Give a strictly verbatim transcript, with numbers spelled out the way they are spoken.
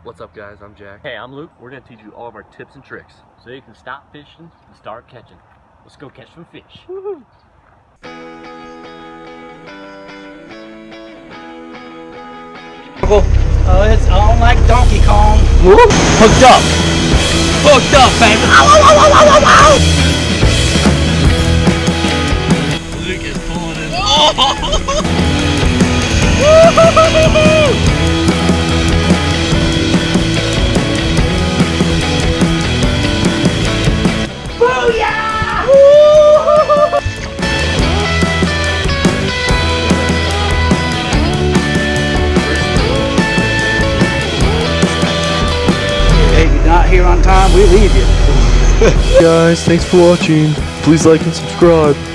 What's up, guys? I'm Jack. Hey, I'm Luke. We're going to teach you all of our tips and tricks so you can stop fishing and start catching. Let's go catch some fish. Woohoo! Oh, it's on like Donkey Kong. Woo! Hooked up! Hooked up, baby! Ow, ow, ow, ow, ow, ow, ow. Luke is pulling it. Oh! Booyah! Hey, if you're not here on time, we leave you. Guys, thanks for watching. Please like and subscribe.